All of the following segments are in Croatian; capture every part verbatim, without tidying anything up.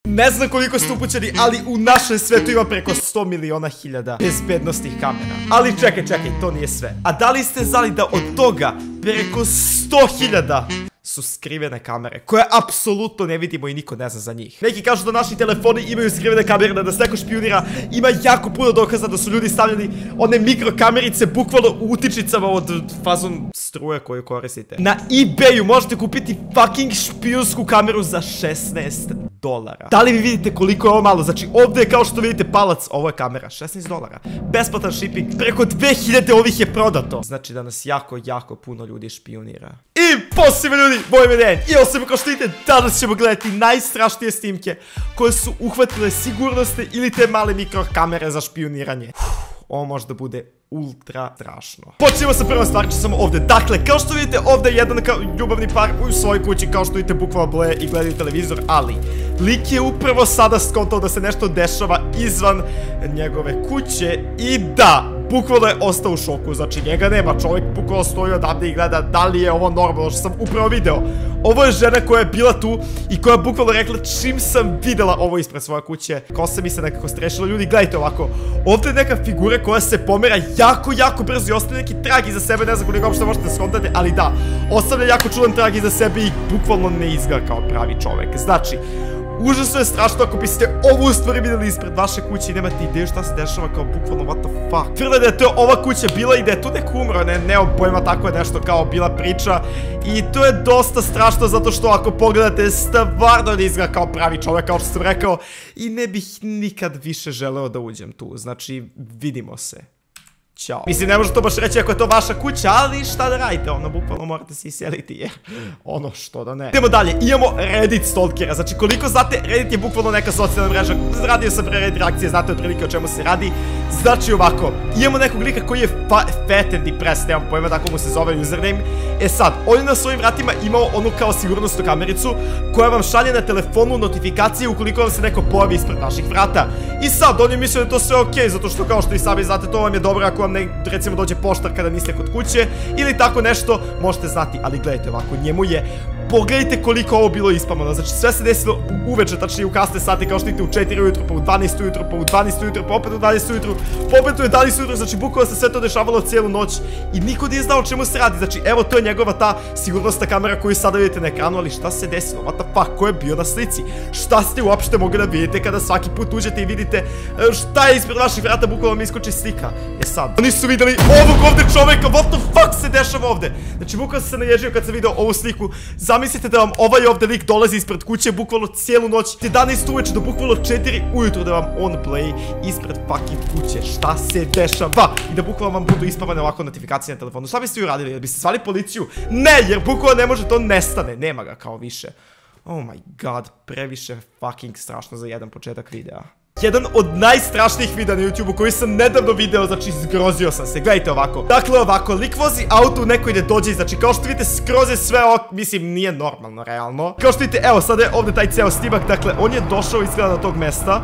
Ne znam koliko ste upućeni, ali u našem svetu ima preko sto miliona hiljada bezbednostnih kamera. Ali čekaj, čekaj, to nije sve. A da li ste znali da od toga preko sto hiljada su skrivene kamere, koje apsolutno ne vidimo i niko ne zna za njih. Neki kažu da naši telefoni imaju skrivene kamere, da nas neko špionira. Ima jako puno dokaza da su ljudi stavljali one mikrokamerice bukvalno u utičicama od fazon struje koju koristite. Na eBayu možete kupiti fucking špijunsku kameru za šesnaest dolara. Da li vi vidite koliko je ovo malo? Znači ovdje je kao što vidite palac, ovo je kamera, šesnaest dolara. Besplatan shipping, preko dve hiljade ovih je prodato. Znači da nas jako, jako puno ljudi špionira. I posebno ljudi, moj ime je i osim kao što vidite, danas ćemo gledati najstrašnije snimke koje su uhvatile sigurnosne ili te male mikrokamere za špioniranje. Ovo može da bude ultra strašno. Počnemo sa prvom stvari, ću samo ovdje. Dakle, kao što vidite, ovdje je jedan ljubavni par u svojoj kući, kao što vidite, bukvalno bleje i gledaju televizor, ali lik je upravo sada skontao da se nešto dešava izvan njegove kuće i da, bukvalno je ostao u šoku, znači njega nema, čovjek bukvalno stoji odavde i gleda da li je ovo normalno što sam upravo video. Ovo je žena koja je bila tu i koja je bukvalno rekla čim sam videla ovo ispred svoje kuće, kosa mi se nekako strešila. Ljudi, gledajte ovako, ovdje je neka figura koja se pomera jako, jako brzo i ostaje neki trag iza sebe, ne znam koliko uopšte možete skontate, ali da, ostavlja jako čudan trag iza sebe i bukvalno ne izgleda kao pravi čovjek. Znači, užasno je strašno ako biste ovu stvari vidjeli ispred vaše kuće i nemate ideju šta se dešava, kao bukvalno what the fuck. Tvrde da je to ova kuća bila i da je tu neko umro, ne, nemam pojma, tako je nešto kao bila priča. I to je dosta strašno zato što ako pogledate stvarno ne izgleda kao pravi čovjek, kao što sam rekao. I ne bih nikad više želeo da uđem tu, znači vidimo se. Ćao. Mislim, ne može to baš reći ako je to vaša kuća, ali šta da radite, ono, bukvalno morate se iseliti, jer ono, što da ne. Idemo dalje, imamo Reddit stalkera, znači koliko znate, Reddit je bukvalno neka socijalna mreža, radio sam pre Reddit reakcije, znate otprilike o čemu se radi. Znači ovako, imamo nekog lika koji je Fat and Depressed, nemam pojma tako mu se zove username. E sad, on je na svojim vratima imao onu kao sigurnosnu kamericu, koja vam šalje na telefonu notifikacije ukoliko vam se neko pojavi ispred vaših vrata. I sad, on je mislio da je to sve okej, zato što kao što i sami znate, to vam je dobro ako vam ne, recimo dođe poštar kada niste kod kuće ili tako nešto, možete znati, ali gledajte ovako, njemu je, pogledajte koliko ovo bilo ispamano, znači sve se desilo uveče, tačnije u kasne sate, kao što vidite u četiri ujutro, pa u dvanaest ujutro, pa u dvanaest ujutro, pa opet u dvanaest ujutro, pa opet u jedanaest ujutro, znači bukvalno se sve to dešavalo cijelu noć i niko nije znao o čemu se radi, znači evo to je njegova ta sigurnosna kamera koju sada vidite na ekranu, ali šta se desilo, what the fuck, ko je bio na slici, šta ste uopšte mogli da vidite kada svaki put uđete i vidite šta je ispred vaših vrata, bukvalno mi iskoči slika. E sad, oni su videli ovog ovde čoveka, what the fuck se dešava ovde, znači bukvalno sam se naježio kad sam video ovu sliku. Zamislite da vam ovaj ovdje lik dolazi ispred kuće bukvalno cijelu noć, jedanaest uveče do bukvalno četiri ujutro da vam on play ispred fucking kuće. Šta se dešava? I da bukvalno vam budu ispavane ovako notifikacije na telefonu. Šta biste uradili? Da biste zvali policiju? Ne, jer bukvalno ne može, to nestane. Nema ga kao više. Oh my god, previše fucking strašno za jedan početak videa. Jedan od najstrašnijih videa na YouTubeu koji sam nedavno video, znači zgrozio sam se, gledajte ovako. Dakle ovako, lik vozi auto u nekoj ne dođe, znači kao što vidite skroz je sve ovako, mislim nije normalno, realno. Kao što vidite, evo sada je ovdje taj ceo snimak, dakle on je došao izgleda do tog mesta.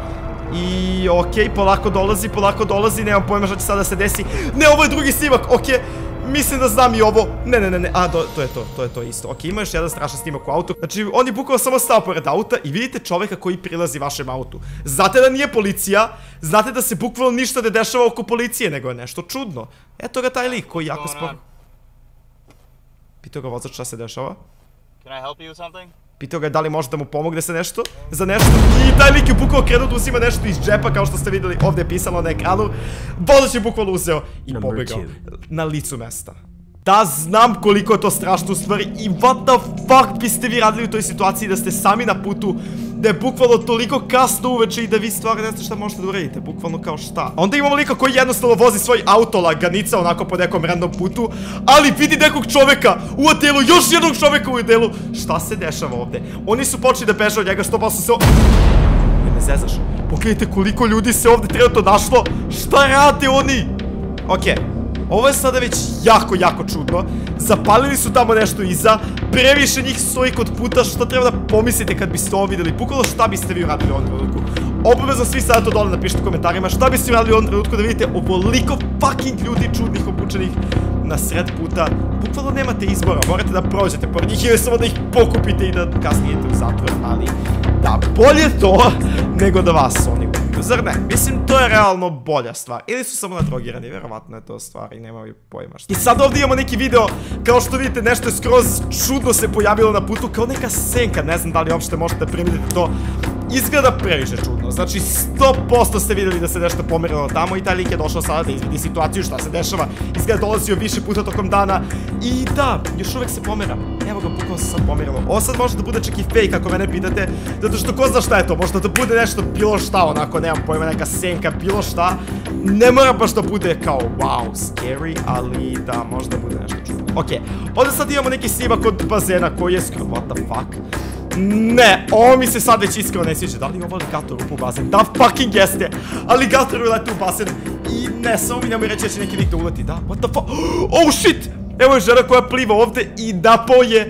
I okej, polako dolazi, polako dolazi, nemam pojma šta će sada se desi. Ne, ovo je drugi snimak, okej. Mislim da znam i ovo. Ne, ne, ne, ne, a, to je to, to je to isto. Ok, ima još jedan strašan snimak u autu. Znači, on je bukvalno samo stao pored auta i vidite čoveka koji prilazi vašem autu. Znate da nije policija, znate da se bukvalno ništa ne dešava oko policije, nego je nešto čudno. Eto ga taj lik koji jako sporo. Pitao ga vozač šta se dešava. Can I help you with something? Pitao ga je da li može da mu pomogne se nešto, za nešto. I taj lik je bukvalno krenuo da uzima nešto iz džepa, kao što ste vidjeli ovdje je pisalo na ekranu. Vozač je bukvalno uzeo i pobegao na licu mesta. Da, znam koliko je to strašno u stvari i what the fuck biste vi radili u toj situaciji da ste sami na putu, da je bukvalno toliko kasno uveče i da vi stvarno ne znate šta možete da uradite, bukvalno kao šta. Onda imamo lika koji jednostavno vozi svoj auto laganica onako po nekom random putu, ali vidi nekog čoveka u odelu, još jednog čoveka u odelu. Šta se dešava ovdje? Oni su počeli da beže od njega, što pa su se... Ne me zezaš, pogledajte koliko ljudi se ovdje trenutno našlo, šta rade oni? Okej. Ovo je sada već jako, jako čudno. Zapalili su tamo nešto iza. Previše njih stoji kod puta. Šta treba da pomislite kad biste ovo vidjeli? Bukvalno šta biste vi uradili u ovom trenutku? Obavezno svi sada to dole napišite u komentarima. Šta biste uradili u ovom trenutku da vidite ovoliko fucking ljudi čudnih, obučenih? na sred puta, bukvalno nemate izbora, morate da prođete pored njih ili samo da ih pokupite i da kasnije idete u zatvor, ali da, bolje to nego da vas oni ubiju, zar ne? Mislim, to je realno bolja stvar, ili su samo nadrogirani, vjerovatno je to stvar i nemaju pojma što. I sad ovdje imamo neki video, kao što vidite, nešto je skroz čudno se pojavilo na putu, kao neka senka, ne znam da li uopšte možete primetiti to. Izgleda previše čudno, znači sto posto ste vidjeli da se nešto pomerilo tamo i taj lik je došao sada da izvidi situaciju šta se dešava. Izgleda dolazio više puta tokom dana i da, još uvek se pomera. Evo ga, bukvalno se sad pomerilo. Ovo sad može da bude čak i fake ako mene pitate, zato što ko zna šta je to, možda da bude nešto bilo šta, onako nemam pojma, neka senka, bilo šta. Ne mora baš da bude kao wow, scary, ali da, možda bude nešto čudno. Okej, ovdje sad imamo neki snimak od bazena koji je skoro, what the fuck. Ne, ovo mi se sad već iskreno ne sviđa. Da li je ovo aligator upu u bazen? Da, fucking jeste. Aligator uleti u bazen. I ne, samo mi nemoj reći da će neki lik da uleti. Da, what the fuck? Oh shit! Evo je žena koja pliva ovde i napao je...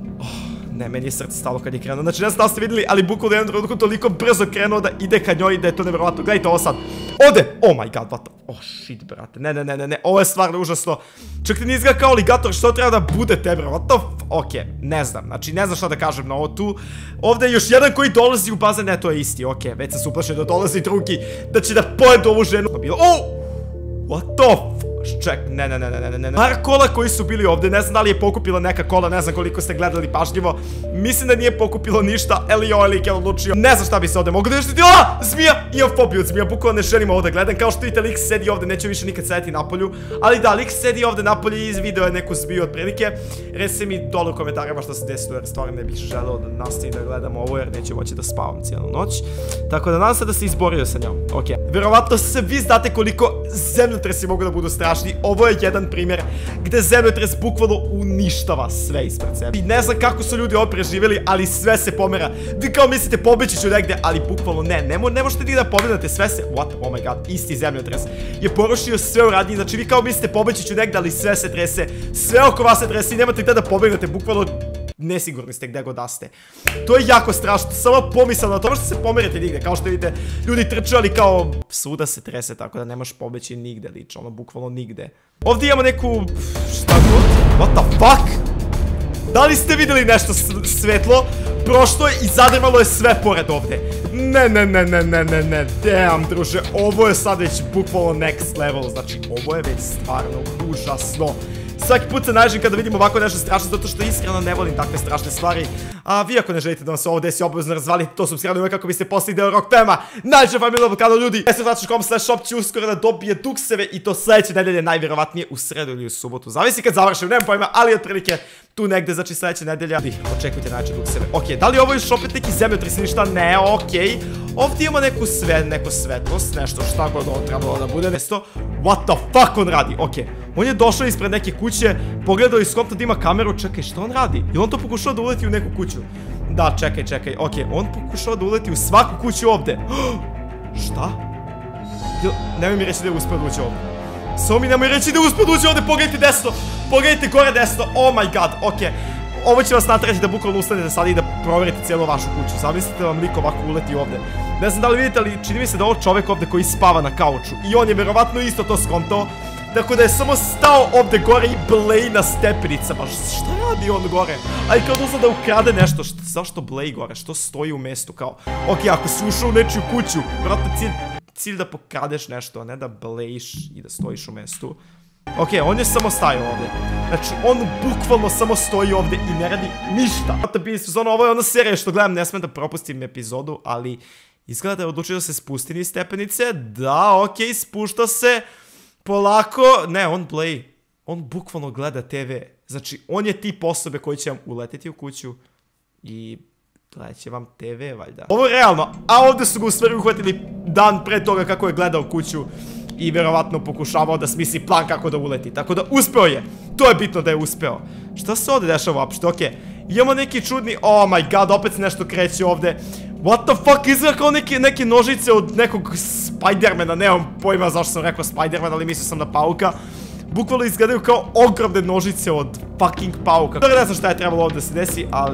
Ne, meni je srce stalo kad je krenuo. Znači, ne znam da ste vidjeli, ali bukvalno jednom trenutku toliko brzo krenuo da ide ka njoj da je to nevjerovatno. Gledajte ovo sad. Ode! Oh my god, what the... Oh shit, brate. Ne, ne, ne, ne, ne. Ovo je stvarno užasno. Čak ti ne izgleda kao aligator, što treba da budete, bro? What the f... Ok, ne znam. Znači, ne znam šta da kažem na ovo tu. Ovdje je još jedan koji dolazi u bazen. Ne, to je isti. Ok, već sam se uplašio da dolazi drugi. Da će da pojedu ovu ženu. Oh! What the f... Ček, ne, ne, ne, ne, ne, ne, par kola koji su bili ovdje, ne znam da li je pokupila neka kola, ne znam koliko ste gledali pažljivo. Mislim da nije pokupilo ništa, ali ovaj lik je odlučio. Ne znam šta bi se ovdje moglo desiti. Aaa, zmija, imam fobiju od zmija, bukvalno ne želim ovo da gledam. Kao što vidite, lik sedi ovdje, neće više nikad sedeti napolju. Ali da, lik sedi ovdje napolju i izvideo je neku zmiju otprilike. Recite mi dole u komentarima što se desilo, jer stvarno ne bih želeo da nastavim da gledam ovo, jer neću moći da spavam cijelu noć. Tako da nadam se da se izborio sa njom. Ok, verovatno se vi znate koliko zemljotresi mogu da budu strašni. Ovo je jedan primjer gde zemljotres bukvalno uništava sve ispred sebe. I ne znam kako su ljudi ovo preživjeli, ali sve se pomera. Vi kao mislite pobeći ću negde, ali bukvalno ne. Ne, ne možete ni da pobedate, sve se... What? Oh my god, isti zemljotres je porušio sve u radnji. Znači vi kao mislite pobeći ću negde, ali sve se trese. Sve oko vas se trese i nemate gde da pobegnete, bukvalno... Nesigurni ste gde god da ste. To je jako strašno, samo pomisao na to što se pomerite nigde. Kao što vidite, ljudi trče, ali kao svuda se trese, tako da nemaš pobeći nigde, lično, ono, bukvalno nigde. Ovdje imamo neku... Šta god? What the fuck? Da li ste vidjeli nešto svetlo? Prošlo je i zadrmalo je sve pored ovdje. Ne, ne, ne, ne, ne, ne, ne, damn, druže, ovo je sad već bukvalno next level. Znači, ovo je već stvarno užasno. Svaki put se naježim kada vidim ovako nešto strašno, zato što iskreno ne volim takve strašne stvari. A vi ako ne želite da vam se ovo desi, obavezno razvalite to subscribe kako biste postali deo Rock Pema. Najče familijalnog kanala ljudi. es ve kom slash shop će uskoro da dobije dukseve i to sljedeće nedelje, najvjerovatnije u sredu ili u subotu. Zavisi kad završim, nemam pojma, ali otprilike tu negde, znači sljedeće nedelja. Očekujte najče dukseve. Ok, da li ovo još opet neki zemljotres ili ništa? Ne, ok. Ovdje ima neku sve, neku svetlost, nešto šta god ovo trebalo da bude. Nešto, what the fuck on radi? Ok, on je došao ispred neke kuće, pogledao i skontao da ima kameru, čekaj, što on radi? Ili on to pokušao da uleti u neku kuću? Da, čekaj, čekaj, ok, on pokušao da uleti u svaku kuću ovde. Šta? Nemoj mi reći da je uspio da uđe ovde. Samo mi nemoj reći da je uspio da uđe ovde, pogledajte desno, pogledajte gore desno, oh my god, ok. Ovo će vas natrati da bukvalno ustanete sad i da provjerite cijelu vašu kuću. Zamislite vam lik ovako uleti ovde. Ne znam da li vidite, ali čini mi se da ovo čovek ovde koji spava na kauču. I on je verovatno isto to skontao. Tako da je samo stao ovde gore i blej na stepenicama. Šta radi on gore? A i kao da da ukrade nešto. Zašto blej gore? Što stoji u mestu kao? Ok, ako si ušao u nečiju kuću, vjerojatno cilj, cilj da pokradeš nešto, a ne da blejiš i da stojiš u mestu. Ok, on je samo stajao ovdje. Znači, on bukvalno samo stoji ovdje i ne radi ništa. Ovo je ona serija što gledam, ne smem da propustim epizodu, ali izgleda da je odlučio da se spusti niz stepenice. Da, ok, spušta se polako. Ne, on play. On bukvalno gleda te ve. Znači, on je tip osobe koji će vam uletiti u kuću i gledat će vam te ve, valjda. Ovo je realno, a ovdje su ga u stvari uhvatili dan pre toga kako je gledao kuću. I vjerovatno pokušavao da smisli plan kako da uleti. Tako da uspeo je. To je bitno da je uspeo. Šta se ovdje dešava uopšte? Ok. Imamo neki čudni... Oh my god, opet se nešto kreće ovdje. What the fuck, izgleda kao neke, neke nožice od nekog Spidermana. Nemam pojma zašto sam rekao Spiderman, ali mislio sam na pauka. Bukvalno izgledaju kao ogromne nožice od fucking pauka. Ne znam šta je trebalo ovdje da se desi, ali...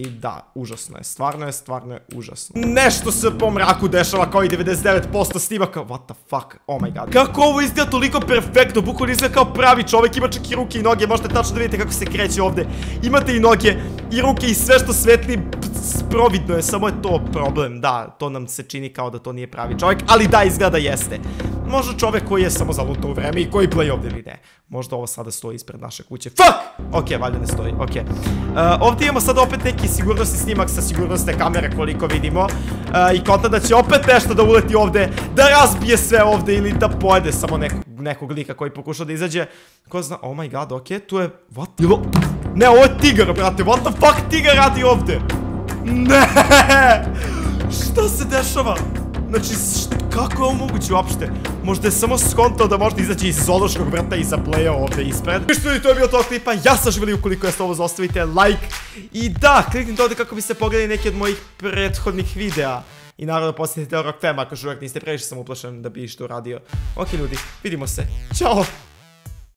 I da, užasno je, stvarno je, stvarno je užasno. Nešto se po mraku dešava kao i devedeset devet posto snimaka, what the fuck, oh my god. Kako ovo izgleda toliko perfektno, bukvalno izgleda kao pravi čovjek, ima čak i ruke i noge, možete tačno da vidite kako se kreće ovde. Imate i noge, i ruke i sve što svetli, providno je, samo je to problem, da, to nam se čini kao da to nije pravi čovjek, ali da, izgleda jeste. Možda čovjek koji je samo zalutao u vreme i koji play ovdje ili ne. Možda ovo sada stoji ispred naše kuće. Fuck! Ok, valjda ne stoji, ok. Uh, ovdje imamo sad opet neki sigurnosni snimak sa sigurnosne kamere koliko vidimo. Uh, I konta da će opet nešto da uleti ovdje, da razbije sve ovdje ili da pojede samo nekog, nekog lika koji pokuša da izađe. Ko zna, oh my god, ok, tu je, what?Ilo... Ne, ovo je tigar, brate, what the fuck tigar radi ovdje? Ne! Šta se dešava? Znači, kako je ovo moguće uopšte? Možda je samo skontao da možda izađe iz zoološkog vrta i zaplejao ovdje ispred. I što je to je bio tog klipa, ja sam živjeli, ukoliko jeste ovo zaostavite like. I da, kliknite ovdje kako biste pogledali neki od mojih prethodnih videa. I naravno posjetite Rockfam ako još uvijek niste previše sam uplašen da bi što uradio. Ok ljudi, vidimo se, ćao!